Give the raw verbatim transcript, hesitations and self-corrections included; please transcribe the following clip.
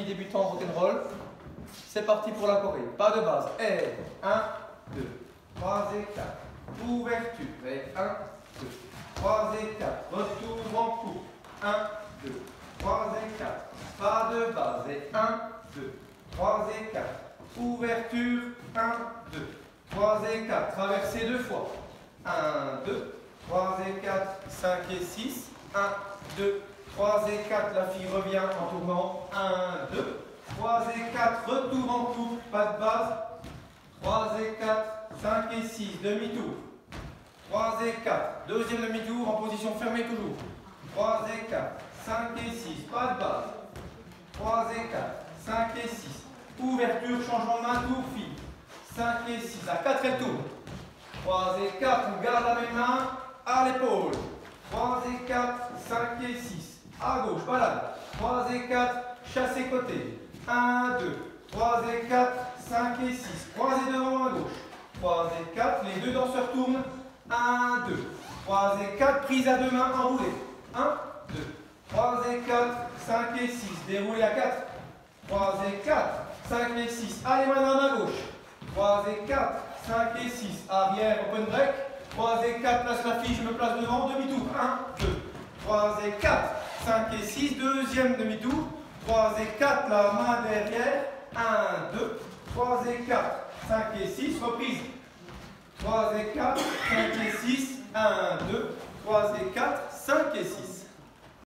débutant rock'n'roll. C'est parti pour la choré. Pas de base. Et un, deux, trois et quatre. Ouverture. Et un, deux, trois et quatre. Retour en coupe. un, deux, trois et quatre. Pas de base. Et un, deux, trois et quatre. Ouverture. un, deux, trois et quatre. Traversée deux fois. un, deux, trois et quatre. cinq et six. un, deux, trois et quatre. La fille revient en tournant. un, deux, trois et quatre. Retour en couple. Pas de base. trois et quatre. cinq et six. Demi-tour. trois et quatre. Deuxième demi-tour en position fermée toujours. trois et quatre. cinq et six. Pas de base. trois et quatre. cinq et six. Ouverture, changement de main, tour, fille. cinq et six. À quatre, elle tourne. trois et quatre. On garde la même main à l'épaule. trois et quatre. cinq et six. À gauche, balade. trois et quatre. Chassé côté. un, deux. trois et quatre. cinq et six. Croisé devant à gauche. trois et quatre. Les deux danseurs tournent. un, deux. trois et quatre. Prise à deux mains enroulée. un, deux. trois et quatre. cinq et six. Déroulé à quatre. trois et quatre. cinq et six. Allez, maintenant à gauche. trois et quatre. cinq et six. Arrière, open break. trois et quatre. Place la fille, je me place devant. Demi-tour. un, deux. trois et quatre. cinq et six. Deuxième demi-tour. trois et quatre. La main derrière. un, deux. trois et quatre. cinq et six. Reprise. trois et quatre. cinq et six. un, deux. trois et quatre. cinq et six.